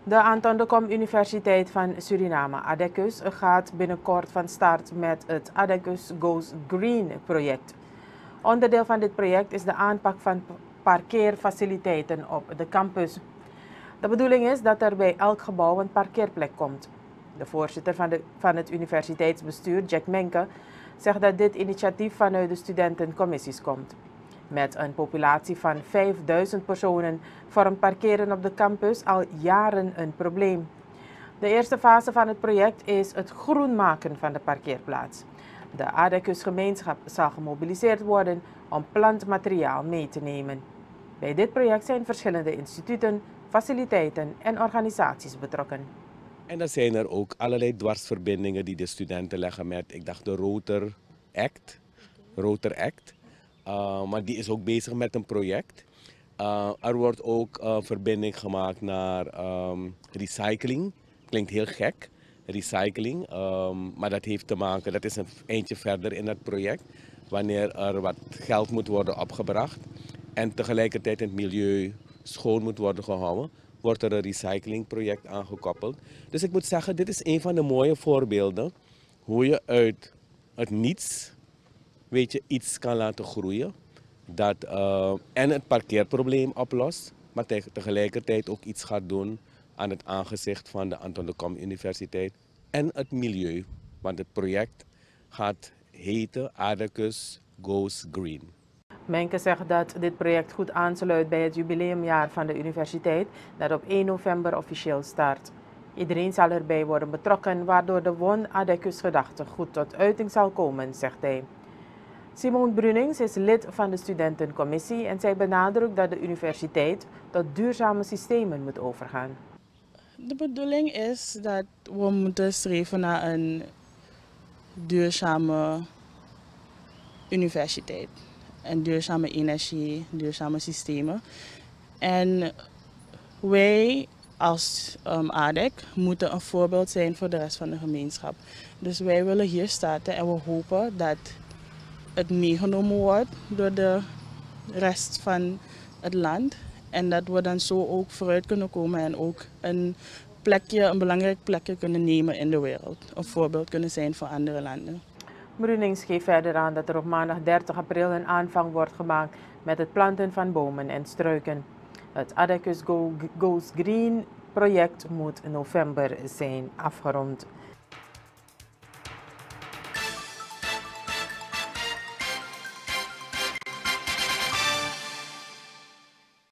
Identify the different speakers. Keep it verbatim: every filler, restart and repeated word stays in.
Speaker 1: De Anton de Kom Universiteit van Suriname, Adecus, gaat binnenkort van start met het Adecus Goes Green project. Onderdeel van dit project is de aanpak van parkeerfaciliteiten op de campus. De bedoeling is dat er bij elk gebouw een parkeerplek komt. De voorzitter van, de, van het universiteitsbestuur, Jack Menke, zegt dat dit initiatief vanuit de studentencommissies komt. Met een populatie van vijfduizend personen vormt parkeren op de campus al jaren een probleem. De eerste fase van het project is het groen maken van de parkeerplaats. De Adecus-gemeenschap zal gemobiliseerd worden om plantmateriaal mee te nemen. Bij dit project zijn verschillende instituten, faciliteiten en organisaties betrokken.
Speaker 2: En dan zijn er ook allerlei dwarsverbindingen die de studenten leggen met, ik dacht, de Rotor Act. Rotor Act. Uh, maar die is ook bezig met een project. Uh, er wordt ook uh, verbinding gemaakt naar um, recycling. Klinkt heel gek, recycling. Um, maar dat heeft te maken, dat is een eindje verder in het project. Wanneer er wat geld moet worden opgebracht en tegelijkertijd het milieu schoon moet worden gehouden, wordt er een recyclingproject aangekoppeld. Dus ik moet zeggen, dit is een van de mooie voorbeelden hoe je uit het niets, weet je, iets kan laten groeien. Dat uh, en het parkeerprobleem oplost, maar te tegelijkertijd ook iets gaat doen aan het aangezicht van de Anton de Kom Universiteit en het milieu. Want het project gaat heten Adecus Goes Green.
Speaker 1: Menke zegt dat dit project goed aansluit bij het jubileumjaar van de universiteit dat op één november officieel start. Iedereen zal erbij worden betrokken, waardoor de Won Adecus gedachte goed tot uiting zal komen, zegt hij. Simone Brunings is lid van de studentencommissie en zij benadrukt dat de universiteit tot duurzame systemen moet overgaan.
Speaker 3: De bedoeling is dat we moeten streven naar een duurzame universiteit. En duurzame energie, duurzame systemen. En wij als um, A D E C moeten een voorbeeld zijn voor de rest van de gemeenschap. Dus wij willen hier starten en we hopen dat het meegenomen wordt door de rest van het land. En dat we dan zo ook vooruit kunnen komen en ook een plekje, een belangrijk plekje kunnen nemen in de wereld. Een voorbeeld kunnen zijn voor andere landen.
Speaker 1: Brunings geeft verder aan dat er op maandag dertig april een aanvang wordt gemaakt met het planten van bomen en struiken. Het Adecus Goes Green project moet in november zijn afgerond.